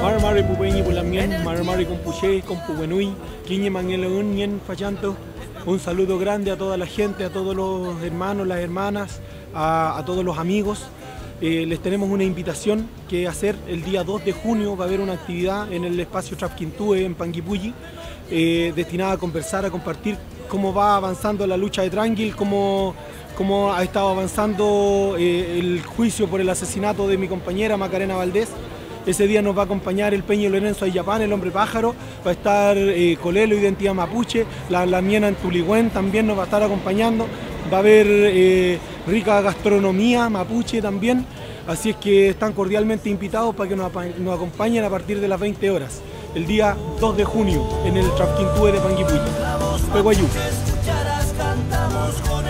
Marmari Pupeñi Pulamien, Marmari Compuche, Compubenui, Quiñe Mangueleun, Nien Fachanto. Un saludo grande a toda la gente, a todos los hermanos, las hermanas, a todos los amigos. Les tenemos una invitación que hacer el día 2 de junio. Va a haber una actividad en el espacio Trapquintúe en Panguipulli, destinada a conversar, a compartir cómo va avanzando la lucha de Tranquil, cómo ha estado avanzando el juicio por el asesinato de mi compañera Macarena Valdés. Ese día nos va a acompañar el Peño Lorenzo Ayapán, el hombre pájaro, va a estar Colelo, Identidad Mapuche, la Miena en Tuligüén también nos va a estar acompañando, va a haber rica gastronomía mapuche también, así es que están cordialmente invitados para que nos acompañen a partir de las 20 horas, el día 2 de junio en el Trapquintúe de Panguipulli. Peguayú.